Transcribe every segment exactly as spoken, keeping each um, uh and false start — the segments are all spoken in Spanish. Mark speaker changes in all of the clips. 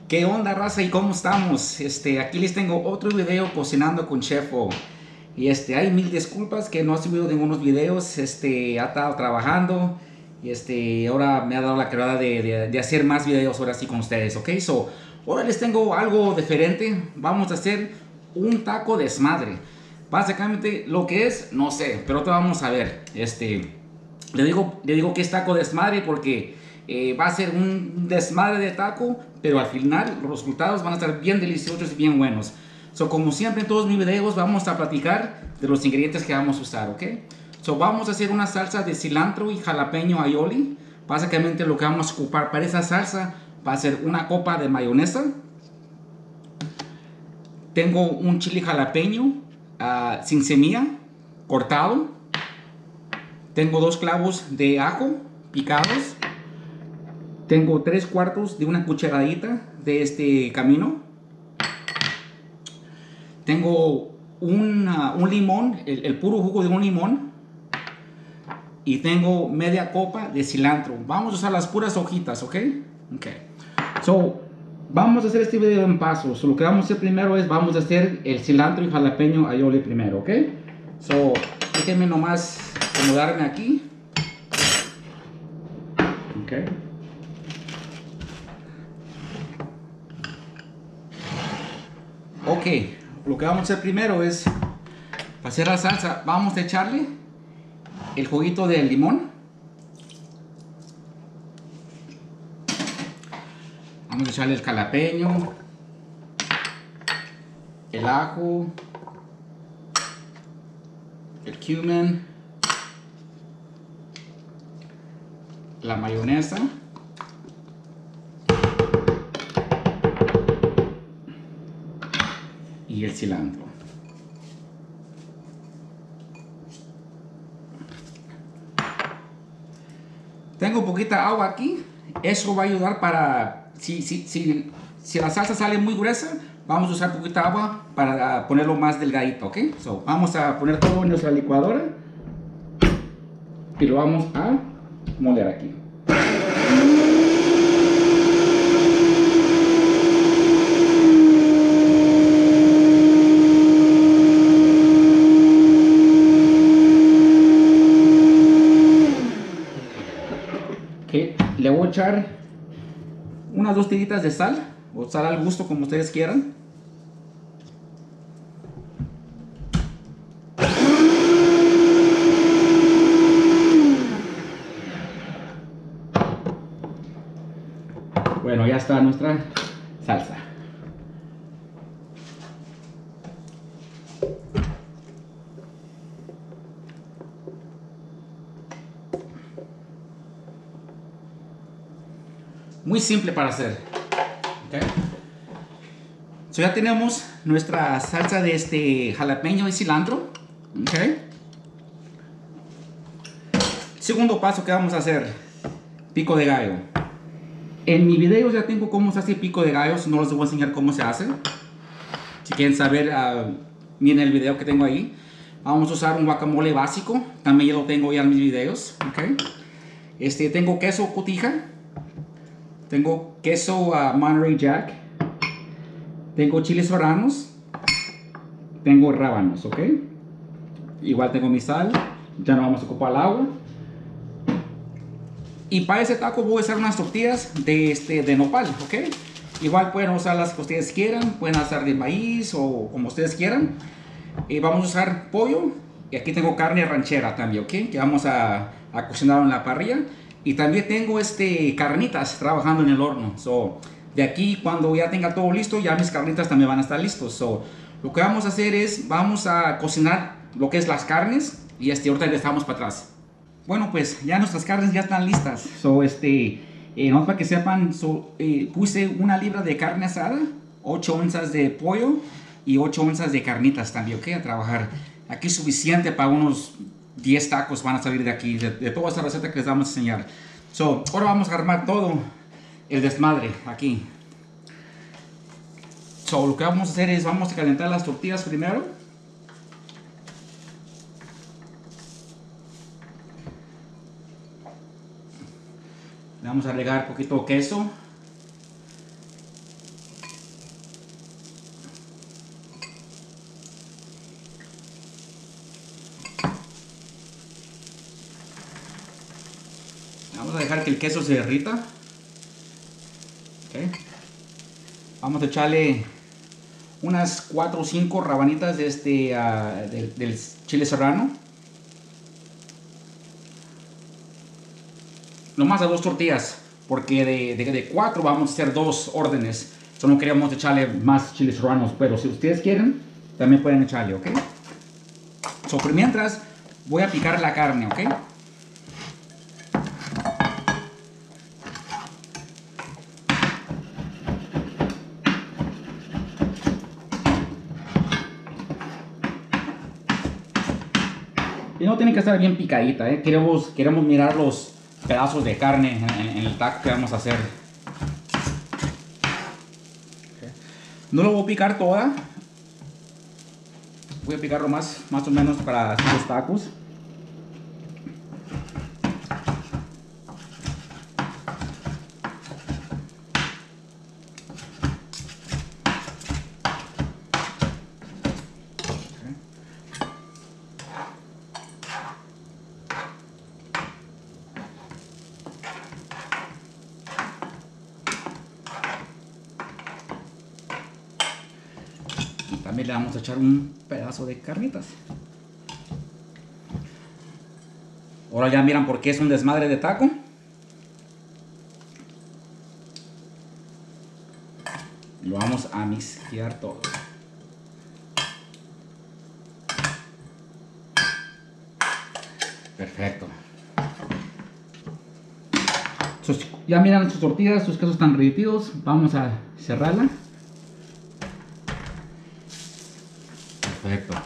Speaker 1: ¿Qué onda, raza? ¿Y cómo estamos? Este, aquí les tengo otro video cocinando con Chefo. Y este, hay mil disculpas que no he subido ningunos videos. Este, ha estado trabajando. Y este, ahora me ha dado la creada de, de, de hacer más videos ahora sí con ustedes, ¿ok? So, ahora les tengo algo diferente. Vamos a hacer un taco desmadre. Básicamente lo que es, no sé, pero te vamos a ver. Este, le digo, le digo que es taco desmadre porque eh, va a ser un desmadre de taco, pero al final los resultados van a estar bien deliciosos y bien buenos. So, como siempre en todos mis videos vamos a platicar de los ingredientes que vamos a usar, ¿ok? So, vamos a hacer una salsa de cilantro y jalapeño aioli. Básicamente lo que vamos a ocupar para esa salsa va a ser una copa de mayonesa. Tengo un chile jalapeño uh, sin semilla, cortado. Tengo dos clavos de ajo picados. Tengo tres cuartos de una cucharadita de este camino. Tengo una, un limón, el, el puro jugo de un limón. Y tengo media copa de cilantro. Vamos a usar las puras hojitas, ¿ok? Ok. So, vamos a hacer este video en pasos. So, lo que vamos a hacer primero es, vamos a hacer el cilantro y jalapeño aioli primero, ¿ok? So, déjenme nomás acomodarme aquí. Ok. Ok, lo que vamos a hacer primero es, para hacer la salsa, vamos a echarle el juguito del limón. Vamos a echarle el jalapeño, el ajo, el cumin, la mayonesa y el cilantro. Tengo poquita agua aquí. Eso va a ayudar para, si, si, si, si la salsa sale muy gruesa, vamos a usar poquita agua para ponerlo más delgadito, ¿ok? So, vamos a poner todo en nuestra licuadora y lo vamos a moler aquí. Okay. Le voy a echar unas dos tiritas de sal, o sal al gusto como ustedes quieran. Bueno, ya está nuestra salsa. Muy simple para hacer. Okay. So, ya tenemos nuestra salsa de este jalapeño y cilantro. Okay. Segundo paso que vamos a hacer, pico de gallo. En mi video ya tengo cómo se hace pico de gallo, no les voy a enseñar cómo se hace. Si quieren saber, uh, miren el video que tengo ahí. Vamos a usar un guacamole básico, también yo lo tengo ya en mis videos. Okay. Este, tengo queso cotija. Tengo queso uh, Monterey Jack. Tengo chiles serranos. Tengo rábanos, ¿ok? Igual tengo mi sal. Ya no vamos a ocupar el agua. Y para ese taco voy a usar unas tortillas de, este, de nopal, ¿ok? Igual pueden usar las que ustedes quieran. Pueden usar de maíz o como ustedes quieran. Y vamos a usar pollo. Y aquí tengo carne ranchera también, ¿ok? Que vamos a, a cocinar en la parrilla. Y también tengo este, carnitas trabajando en el horno. So, de aquí cuando ya tenga todo listo, ya mis carnitas también van a estar listos. So, lo que vamos a hacer es, vamos a cocinar lo que es las carnes. Y este, ahorita le estamos para atrás. Bueno, pues ya nuestras carnes ya están listas. So, este, eh, no para que sepan, so, eh, puse una libra de carne asada, ocho onzas de pollo y ocho onzas de carnitas también, ok, a trabajar. Aquí es suficiente para unos diez tacos van a salir de aquí, de, de toda esta receta que les vamos a enseñar. So, ahora vamos a armar todo el desmadre aquí. So, lo que vamos a hacer es, vamos a calentar las tortillas primero. Le vamos a agregar un poquito de queso. Vamos a dejar que el queso se derrita. Okay. Vamos a echarle unas cuatro o cinco rabanitas de este, uh, de, del chile serrano. Nomás a dos tortillas, porque de, de, de cuatro vamos a hacer dos órdenes. Solo no queríamos echarle más chiles serranos, pero si ustedes quieren, también pueden echarle, ¿ok? So, por mientras, voy a picar la carne, ¿ok? Y no tiene que estar bien picadita, ¿eh? Queremos, queremos mirar los pedazos de carne en, en, en el taco que vamos a hacer. Okay. No lo voy a picar toda. Voy a picarlo más, más o menos para hacer los tacos. También le vamos a echar un pedazo de carnitas. Ahora ya miran por qué es un desmadre de taco. Lo vamos a mixear todo. Perfecto. Sus, ya miran sus tortillas, sus quesos están derretidos. Vamos a cerrarla. Perfecto.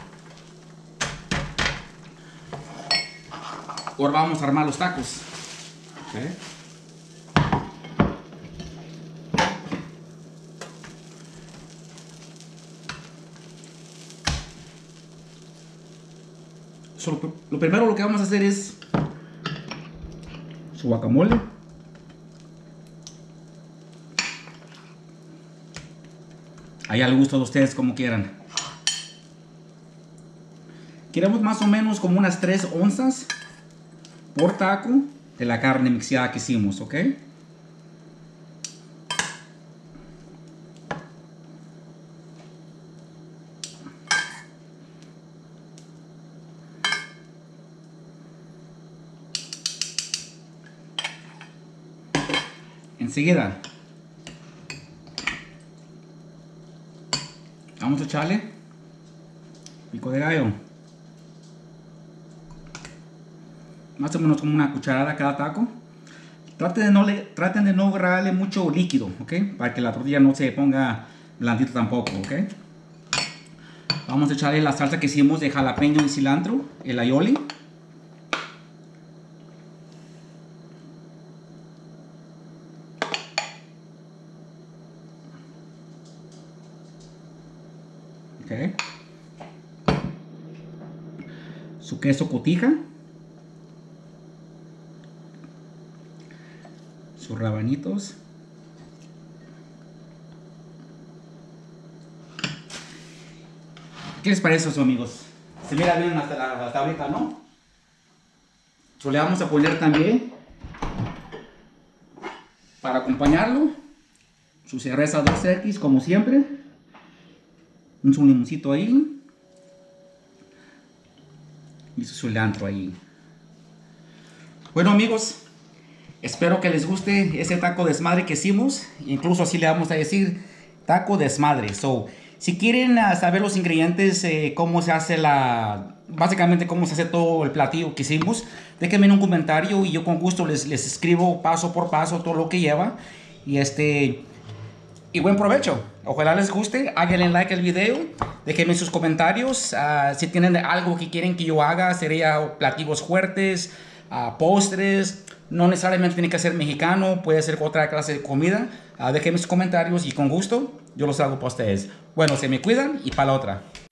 Speaker 1: Ahora vamos a armar los tacos. Okay. So, lo primero lo que vamos a hacer es su guacamole. Ahí al gusto de ustedes, como quieran. Queremos más o menos como unas tres onzas por taco de la carne mixeada que hicimos, ¿ok? Enseguida vamos a echarle pico de gallo, más o menos como una cucharada a cada taco. Traten de no, le, traten de no agarrarle mucho líquido, ¿ok? Para que la tortilla no se ponga blandita tampoco, ¿ok? Vamos a echarle la salsa que hicimos de jalapeño y cilantro, el aioli. Okay. Su queso cotija, sus rabanitos, ¿qué les parece eso, amigos? Se mira bien hasta la, hasta ahorita, ¿no? So, le vamos a poner también, para acompañarlo, su cerveza dos equis como siempre, un su limoncito ahí y su cilantro ahí. Bueno, amigos, espero que les guste ese taco desmadre que hicimos. Incluso así le vamos a decir taco desmadre. So, si quieren uh, saber los ingredientes, eh, cómo se hace la, básicamente cómo se hace todo el platillo que hicimos, déjenme en un comentario y yo con gusto les, les escribo paso por paso todo lo que lleva. Y este y buen provecho. Ojalá les guste. Háganle like al video. Déjenme sus comentarios. Uh, si tienen algo que quieren que yo haga, sería platillos fuertes, uh, postres. No necesariamente tiene que ser mexicano, puede ser otra clase de comida. Uh, déjenme sus comentarios y con gusto yo los hago para ustedes. Bueno, se me cuidan y para la otra.